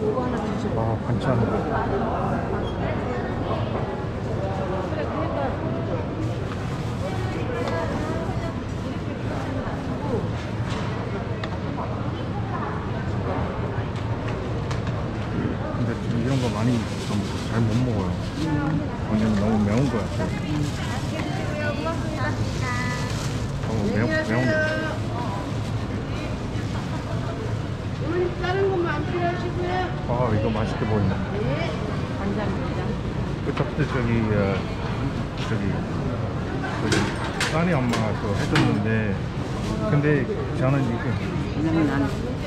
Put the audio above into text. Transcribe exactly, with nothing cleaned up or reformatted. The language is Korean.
아, 반찬. 근데 좀 이런 거 많이 좀 잘 못 먹어요. 완전 너무 매운 거야. 너무 매운, 매운. 오늘 다른 것만 안 필요하시고요. 아, 이거 맛있게 보인다. 네. 감사합니다. 그때 저기 어, 저기 저기 딸이 엄마가 또 해줬는데 근데 저는 이거 왜냐면 난